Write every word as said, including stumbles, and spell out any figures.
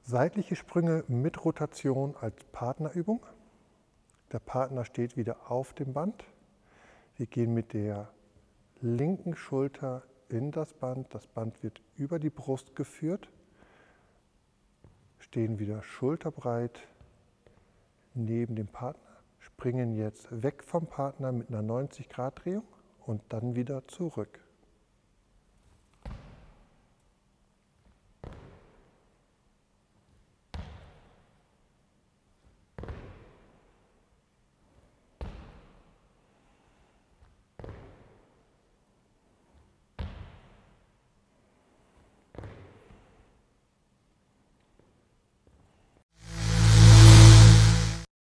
Seitliche Sprünge mit Rotation als Partnerübung. Der Partner steht wieder auf dem Band. Wir gehen mit der linken Schulter in das Band. Das Band wird über die Brust geführt. Stehen wieder schulterbreit neben dem Partner. Springen jetzt weg vom Partner mit einer neunzig Grad Drehung und dann wieder zurück.